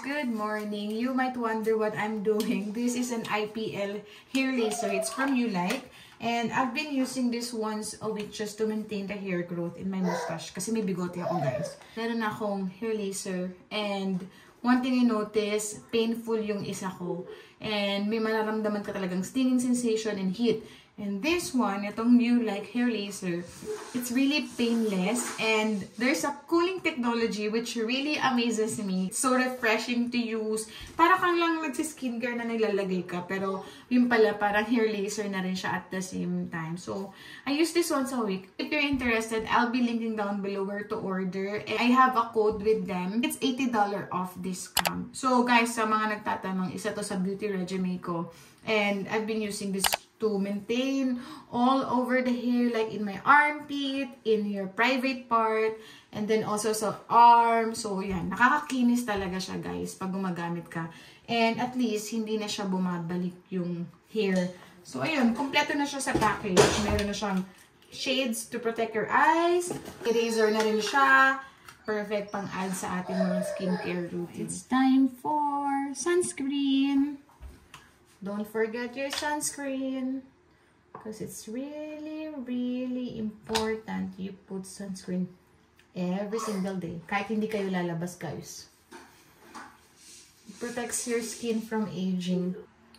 Good morning. You might wonder what I'm doing. This is an IPL hair laser. It's from Ulike. And I've been using this once a week just to maintain the hair growth in my mustache. Kasi may bigote ako, guys. Meron akong hair laser. And one thing I notice, painful yung isa ko. And may mararamdaman ka talagang stinging sensation and heat. And this one, itong Ulike hair laser, it's really painless. And there's a cooling technology which really amazes me. It's so refreshing to use. Para kang lang nagsiskincare na nilalagay ka. Pero yun pala, parang hair laser na rin siya at the same time. So, I use this once a week. If you're interested, I'll be linking down below where to order. I have a code with them. It's $80 off discount. So, guys, sa mga nagtatanong, isa to sa beauty regimen ko. And I've been using this to maintain all over the hair, like in my armpit, in your private part, and then also sa arm. So, yan. Nakakakinis talaga siya, guys, pag gumagamit ka. And at least, hindi na siya bumabalik yung hair. So, ayun. Kompleto na siya sa package. Meron na siyang shades to protect your eyes. Eraser na rin siya. Perfect pang-add sa ating mga skincare routine. It's time for sunscreen. Don't forget your sunscreen because it's really, really important you put sunscreen every single day. Kahit hindi kayo lalabas, guys. It protects your skin from aging.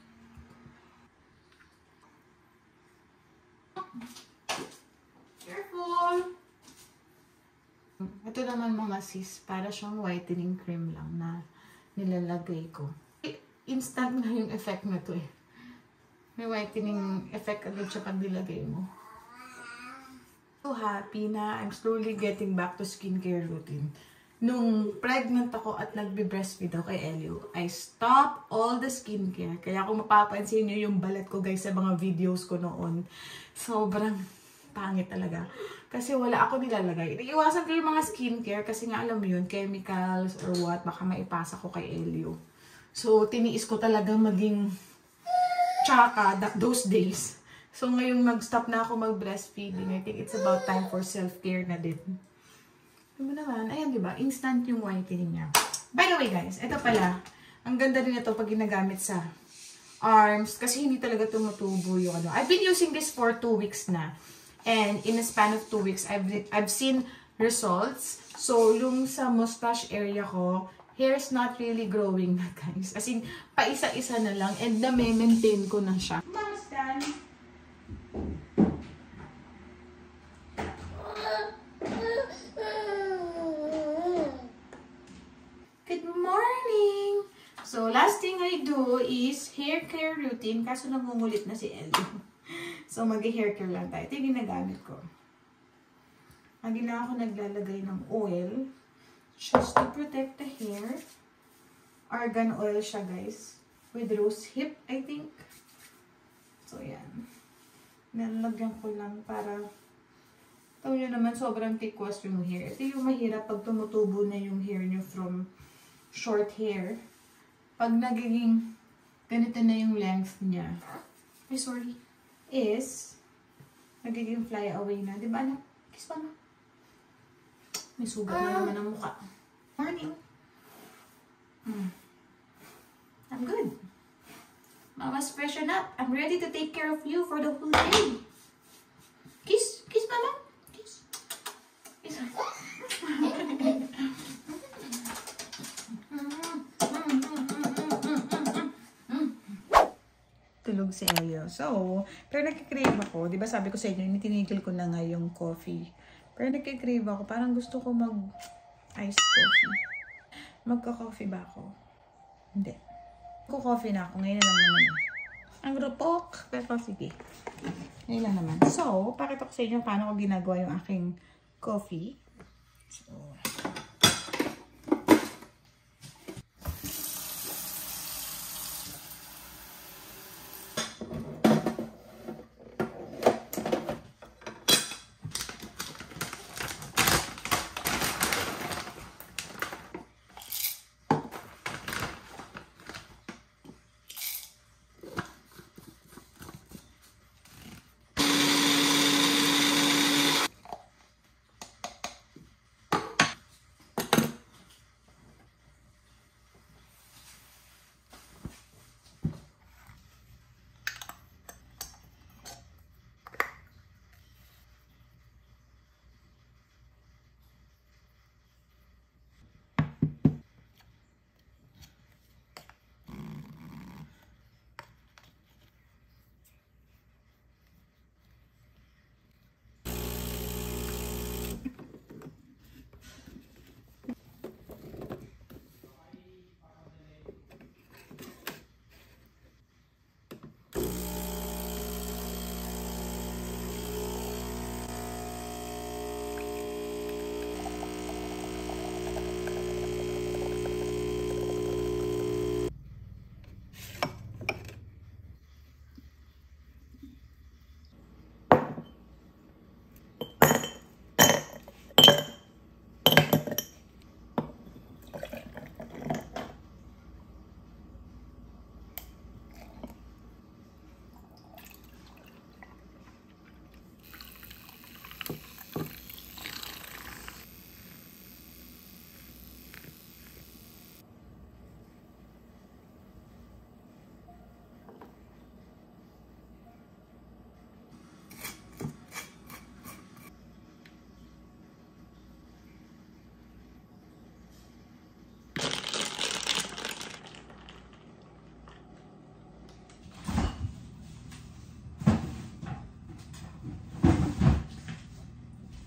Careful! Ito naman mga sis, para siyang whitening cream lang na nilalagay ko. Instant na yung effect na to eh. May whitening effect agad siya pag nilagay mo. So happy na I'm slowly getting back to skincare routine. Nung pregnant ako at nagbe-breastfeed ako kay Elio, I stopped all the skincare. Kaya kung mapapansin nyo yung balat ko guys sa mga videos ko noon, sobrang pangit talaga. Kasi wala ako nilalagay. Iiwasan ko yung mga skincare kasi nga alam mo yun, chemicals or what, baka maipasa ko kay Elio. So, tiniis ko talaga maging tsaka those days. So, ngayong nag-stop na ako mag-breastfeeding, I think it's about time for self-care na din. Ano naman? Ayan, diba? Instant yung whitening niya. By the way, guys, ito pala. Ang ganda din ito pag ginagamit sa arms. Kasi hindi talaga tumutubo yung ano. I've been using this for 2 weeks na. And in a span of 2 weeks, I've seen results. So, yung sa mustache area ko, hair's not really growing na, guys. As in, paisa-isa na lang. And na-maintain ko na siya. Mamastan. Good morning! So, last thing I do is hair care routine. Kaso nangungulit na si Ellie. So, mag-hair care lang tayo. Ito yung ginagamit ko. Lagi na ako naglalagay ng oil. Just to protect the hair. Argan oil siya, guys. With rose hip, I think. So, yan. Nalagyan ko lang para ito nyo naman sobrang thickwas yung hair. Ito yung mahirap pag tumutubo na yung hair nyo from short hair. Pag nagiging ganito na yung length niya. Ay, sorry. Is nagiging fly away na. Diba, anak? Kiss pa na. May sugat na naman ang mukha. Morning. I'm good. Mama's freshen up. I'm ready to take care of you for the whole day. Kiss. Kiss, mama. Kiss. Kiss. Tulog si Elio. So, pero nagkikrave ako. Diba sabi ko sa inyo, tinigil ko na nga yung coffee. Pero nagkikrave ako. Parang gusto ko mag-iced coffee. Magka-coffee ba ako? Hindi. Magka-coffee na ako. Ngayon na lang naman. Ang rupok. Pero sige. Ngayon lang naman. So, pakita ko sa inyo paano ko ginagawa yung aking coffee. So,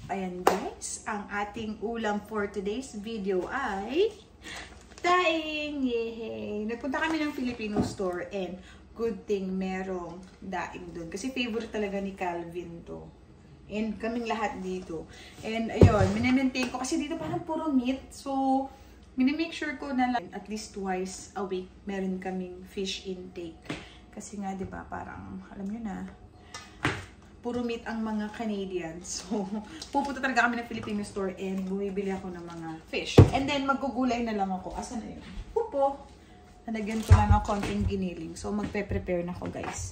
Ayan guys, ang ating ulam for today's video ay daing! Yay! Nagpunta kami ng Filipino store and good thing merong daing doon. Kasi favorite talaga ni Calvin to. And kaming lahat dito. And ayun, minimaintain ko. Kasi dito parang puro meat. So, minimake sure ko na at least twice a week meron kaming fish intake. Kasi nga, di ba, parang, alam nyo na, puro meat ang mga Canadians. So, pupunta talaga kami ng Filipino store and bumibili ako ng mga fish. And then, magugulay na lang ako. Asan na yun? Pupo. Nalagyan ko lang ng konting giniling. So, magpe-prepare na ako, guys.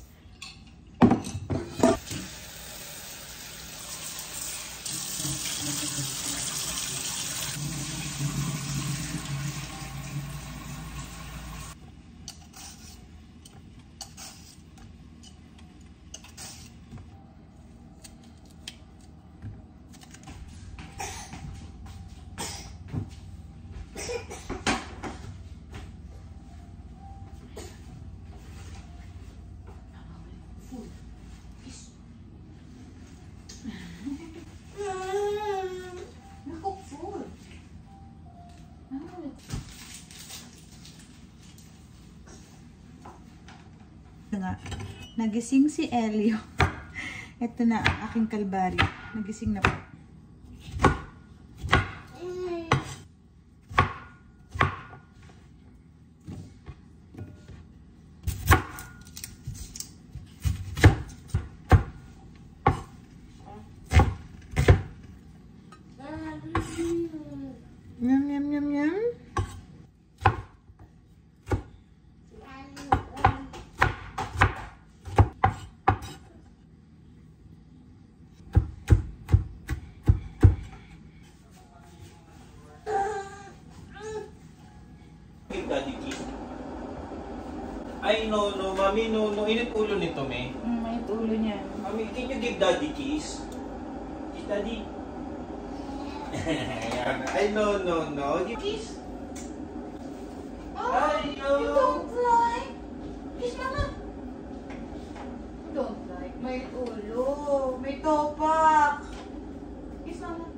Nagising si Elio. Ito na ang aking kalbaryo. Nagising na po. Yum, yum, yum, yum. Ay, no, mami, no, init ulo nito, me. May ulo niya. Mami, can you give daddy kiss? Kiss daddy. Ay, no, give kiss. Ay, no. You don't like. Kiss mama. Don't like. May ulo. May topak. Kiss mama.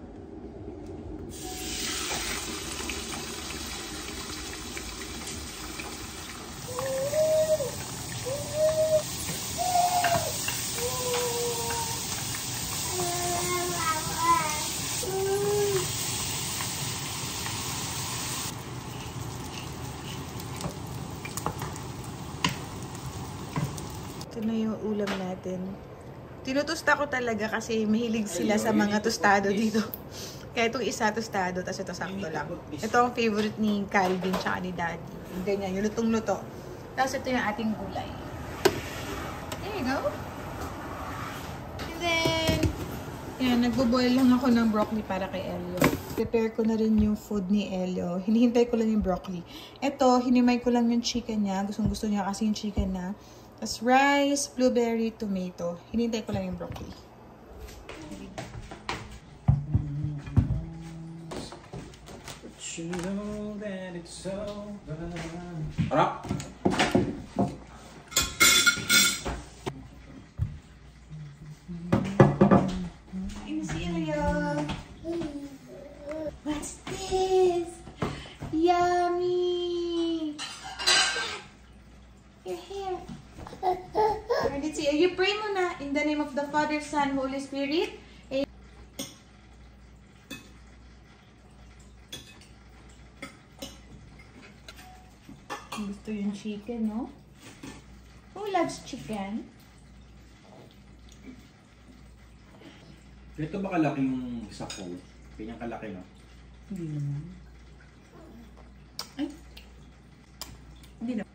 Ito na yung ulam natin. Tinutusta ko talaga kasi mahilig sila sa mga tostado dito. Kaya itong isa tostado, tapos ito sakto lang. Ito ang favorite ni Calvin tsaka ni Daddy. Yung ganyan, yung lutong-luto. Tapos ito yung ating gulay. There you go. And then, yan, nagbo-boil lang ako ng broccoli para kay Elio. Prepare ko na rin yung food ni Elio. Hinihintay ko lang yung broccoli. Ito, hinimay ko lang yung chicken niya. Gustong-gusto niya kasi yung chicken na. Tapos rice, blueberry, tomato. Hinintay ko lang yung broccoli. You know that it's over. Harap! What's this? Yummy! Your hair. Let's see. You pray muna in the name of the Father, Son, Holy Spirit. Gusto yung chicken, no? Who loves chicken? Ito ba kalaki yung isa ko? Kanyang kalaki, no? Hindi naman. Ay. Hindi naman.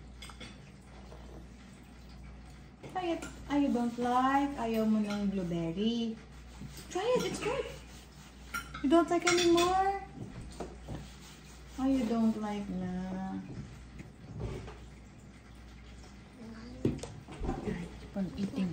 I don't like. Ayaw mo ng blueberry. Try it. It's good. You don't like anymore? Oh, you don't like na. Keep on eating.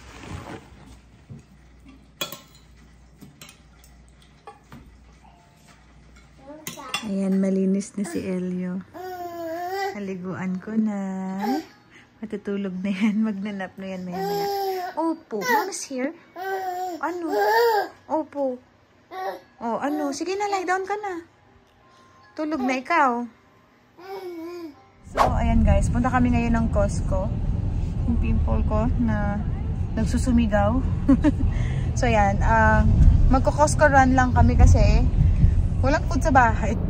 Ayan, malinis na si Elio. Haliguan ko na. Matutulog na yan. Magnanap na yan maya-maya. Opo, Mom is here. Ano? Opo. Oh, ano? Sige na, lie down ka na. Tulog na ikaw. So, ayan guys. Punta kami ngayon ng Costco. Yung pimple ko na nagsusumigaw. So, ayan. Magko-Costco run lang kami kasi walang food sa bahay.